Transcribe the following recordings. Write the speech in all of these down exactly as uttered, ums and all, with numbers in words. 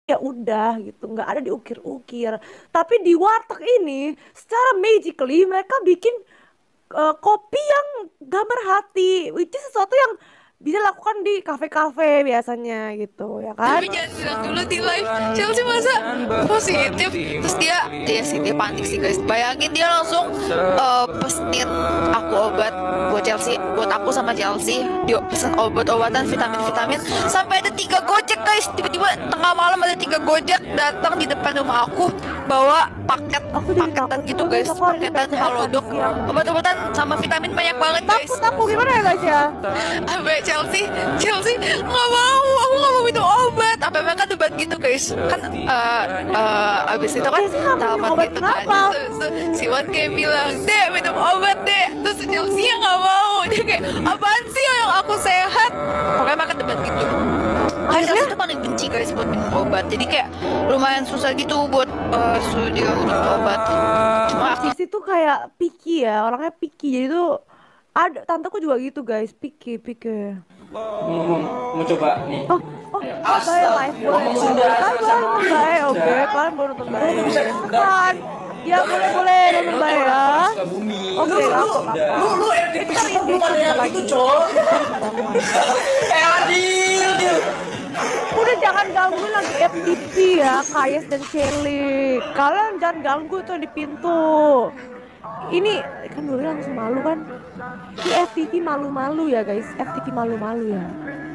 ya udah gitu, nggak ada diukir-ukir. Tapi di warteg ini secara magically mereka bikin eh, kopi yang gambar hati, which is sesuatu yang bisa lakukan di kafe-kafe biasanya gitu ya kan. Tapi jangan bilang dulu di live Chelsea masa positif. Terus dia dia sih dia panik sih guys. Bayangin dia langsung uh, pesenin aku obat buat Chelsea, buat aku sama Chelsea. Dia pesen obat-obatan, vitamin-vitamin. Sampai ada tiga gojek guys. Tiba-tiba tengah malam ada tiga gojek datang di depan rumah aku bawa paket Aku jadi paketan takut gitu juga guys, guys, aku hari ini paketan P C S tadi halodoc, siang. obat-obatan sama vitamin banyak banget guys. Takut aku gimana ya guys ya. Sampai Chelsea Chelsea nggak mau, aku nggak mau minum obat. Apa mereka debat gitu guys, kan uh, uh, abis itu kan Chelsea nggak mau minum tamat obat gitu kan. kenapa? Terus, terus si Wan kayak bilang dek minum obat dek, terus Chelsea yang nggak mau. Dia kayak apaan sih yang aku sehat, pokoknya mereka debat gitu. Kan Akhirnya Chelsea tuh paling benci guys buat minum obat, jadi kayak lumayan susah gitu buat uh, suruh dia minum obat. Cuma aku Sisi tuh kayak picky ya, orangnya picky. Jadi tuh ada tanteku juga gitu guys, picky, picky. mau, mau, mau coba nih. Oh, oh, Mbak Bae live boleh, boleh. Kan boleh nonton Bae, oke. Kalian boleh nonton Bae. Kan, ya boleh, boleh nonton Bae ya. Oke, aku, Lu lu Itu kan lu indie pada yang lagi. itu, Cok. Eh, Adil, Adil. Udah jangan ganggu lagi F T P ya, Kayes dan Shelly. Kalian jangan ganggu tuh di pintu. Ini kan dulu langsung malu kan. Ini F T P malu-malu ya guys, F T P malu-malu ya.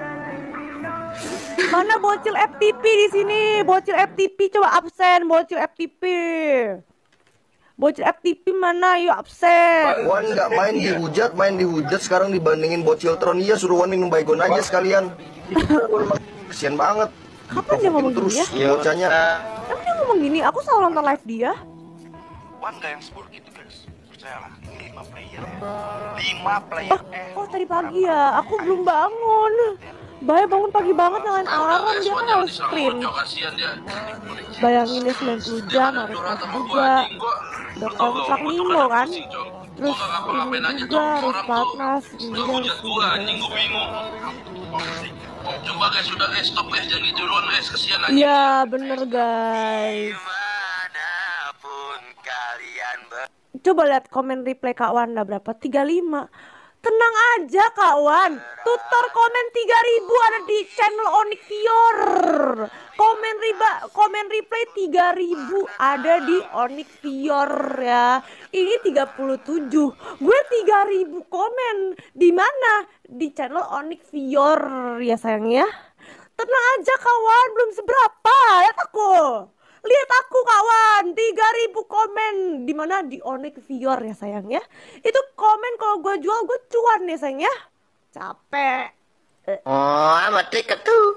Mana bocil F T P di sini? Bocil F T P coba absen, bocil F T P. Bocil F T P mana? Yuk absen. Wan nggak main dihujat, main dihujat sekarang dibandingin bocil Tron. Iya, suruh Wan minum baygon aja sekalian. Kesian banget. Kapan dia ngomong Terus gini ya? bocahnya. Emang dia ngomong gini? Aku selalu nonton live dia. Wan gak yang sepuluh gitu guys, percayalah, ini lima player ya, lima player. eh Oh tadi pagi ya, aku belum bangun. Bayar bangun pagi banget nyalain alarm, dia kan harus sprint. Kasihan dia. Bayangin dia sembilan puluh jam harus pas juga. Udah kontrak Nino kan. Terus ini juga harus platnas, ini juga harus Gua anjing, gua bingung. Coba guys, sudah eh stop guys, jangan gitu duluan guys, kasihan aja. iya bener guys. Dimanapun kalian ber Coba lihat komen replay Kak Wanda berapa? tiga puluh lima. Tenang aja Kak Wan. Tutor komen tiga ribu ada di channel Onyx Fior. Komen riba, komen replay tiga ribu ada di Onyx Fior ya. Ini tiga puluh tujuh. Gue tiga ribu komen. Di mana? Di channel Onyx Fior ya sayang ya. Tenang aja kawan, belum seberapa. Lihat aku. Lihat aku kawan, tiga ribu komen. Di mana? Di Onyx Fior ya sayang ya. Itu komen kalau gue jual gue cuan ya sayang ya. Capek. Oh, amat tiket tuh.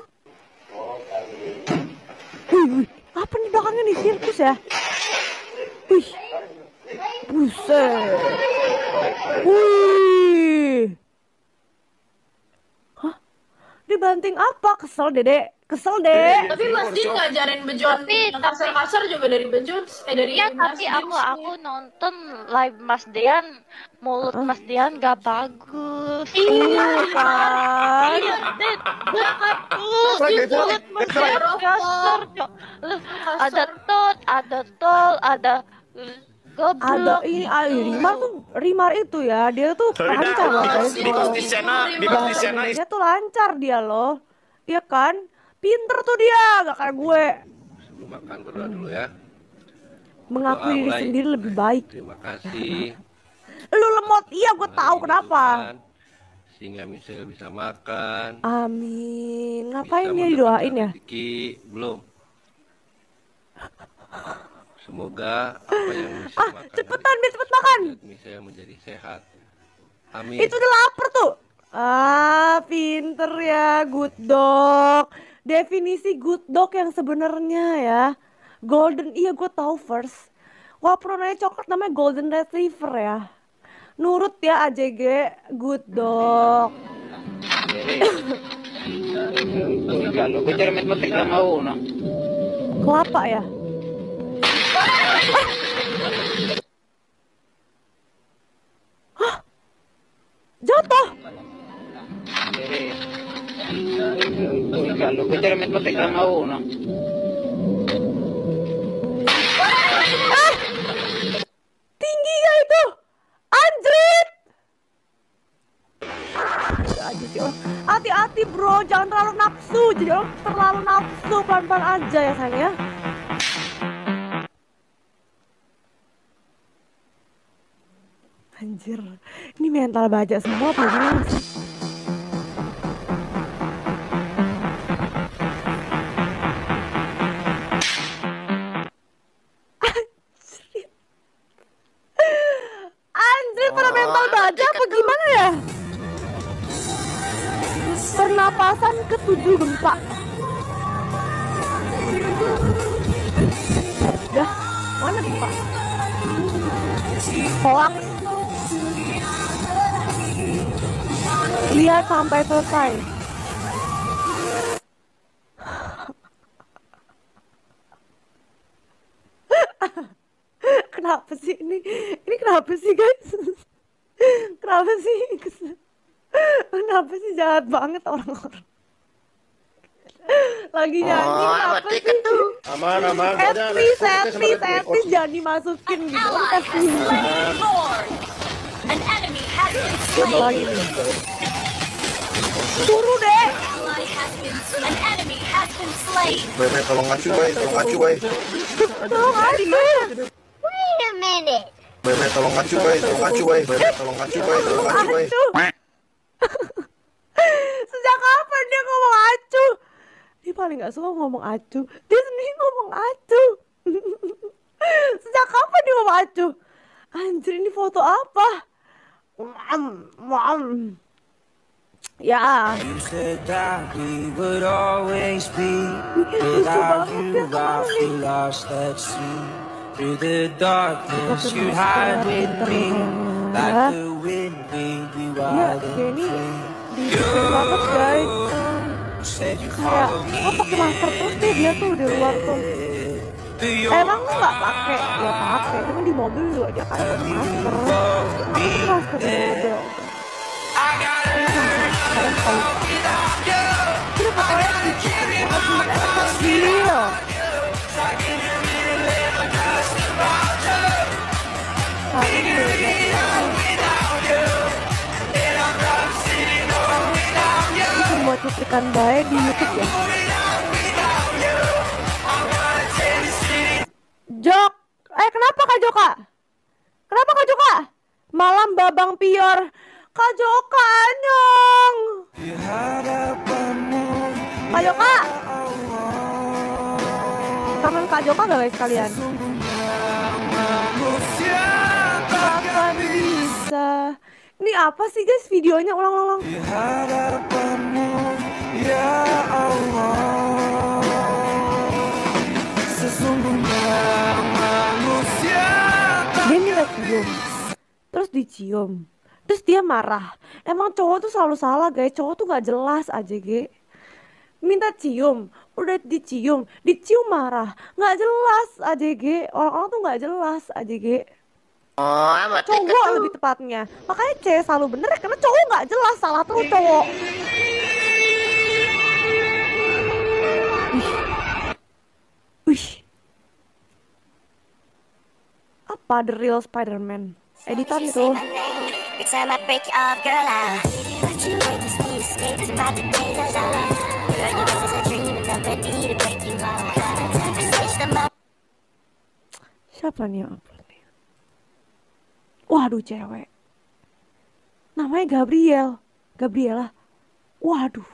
Wih, wih, apa nih belakangnya nih sirkus ya? Wih, buset. Wih. Hah? Dibanting apa? Kesel dede. Kesel deh. Tapi Mas Din ngajarin bejon yang kasar-kasar juga dari bejon eh dari Iya, Mas tapi Din aku sih. aku nonton live Mas Dean, mulut Mas Dean gak bagus. Iya kan? Iya, Den, gak bagus. Mulut Mas Dean kasar, Cok. Ada tot, ada tol, ada Ada goblok. ini ah, Rimar tuh Rimar itu ya, dia tuh lancar loh guys. Di di sana, di di sana. Dia tuh lancar dia loh. Iya kan? Pinter tuh dia, gak kayak gue. Sebelum makan berdoa dulu ya. Mengakui Doa diri mulai. sendiri lebih baik. Terima kasih. Lu lemot, iya gue tahu kenapa. Sehingga Michelle bisa makan. Amin. Bisa Ngapain dia mendapatkan didoain ya? rezeki. Belum. Semoga apa yang bisa Ah, makan cepetan biar cepet makan. Michelle menjadi sehat. Amin. Itu udah lapar tuh. Ah, pinter ya, good dog. Definisi good dog yang sebenarnya ya. Golden, iya gue tahu first. Wah, nanya coklat namanya golden retriever ya. Nurut ya A J G, good dog. Kelapa ya. Hah? Jatuh. jadi orang hati-hati bro, jangan terlalu nafsu, jadi orang terlalu nafsu, pelan-pelan aja ya sayang ya. Anjir, ini mental baja semua apa gimana sih? Anjir, pada mental baja apa gimana ya? Pernapasan ketujuh gempa. Dah, mana gempa? Hoax. Lihat sampai selesai. Kenapa sih ini? Ini kenapa sih guys? Kenapa sih? Kenapa sih jahat banget orang-orang? Lagi nyanyi kenapa sih? Aman, aman. Etis, etis, etis jangan dimasukin gitu. An enemy has been slain. Lagi nih. Suruh deh. An enemy has been slain. Bebe, tolong ngacu, bay. Tolong ngacu, bay. Tolong aja. Wait a minute. Bebe, tolong ngacu, bay. Tolong ngacu, bay. Bebe, tolong ngacu, bay. Tolong ngacu, bay. Acuh. Sejak kapan dia ngomong acuh? Dia paling gak suka ngomong acuh. Dia sendiri ngomong acuh. Sejak kapan dia ngomong acuh? Anjir, ini foto apa? Mam, mam. Ya. You said that we would always be. Without you, I feel lost at sea. Through the darkness, you'd hide with me. Like the wind, we wild and free. Di banget guys. Said you Kayak, follow me. oh pakai masker terus deh dia tuh di luar tuh. Emang lu nggak pakai? Ya pakai, cuma di mobil juga dia kayak pakai masker. Aku pakai masker di mobil. Kita pakai gila. Semua cuplikan baik di YouTube ya. Jok, eh kenapa Kak Joka? Kenapa Kak Joka? Malam Babang Pior, Kak Joka anyong. Kak Joka, kangen Kak Joka gak guys kalian? Kapan bisa? Ini apa sih guys videonya ulang-ulang? Dia nilai cium, terus dicium, terus dia marah. Emang cowok tuh selalu salah guys, cowok tuh gak jelas aja ge. Minta cium, udah dicium, dicium marah, gak jelas aja ge. Orang-orang tuh gak jelas aja ge. Oh, Cowok lebih tepatnya. Makanya cewek selalu bener ya, karena cowok gak jelas, salah terus cowok. Wih. Wih. Apa The Real Spider-Man? Editan itu. Siapa nih yang upload nih? Waduh cewek. Namanya Gabriel. Gabriela. Waduh.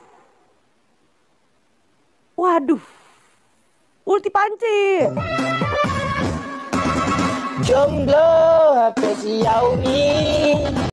Waduh. Ulti panci. Jomblo H P Xiaomi.